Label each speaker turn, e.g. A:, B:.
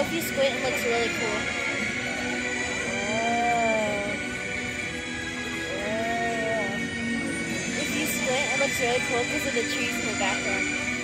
A: if you squint, it looks really cool. If you squint, it looks really cool because of the trees in the background.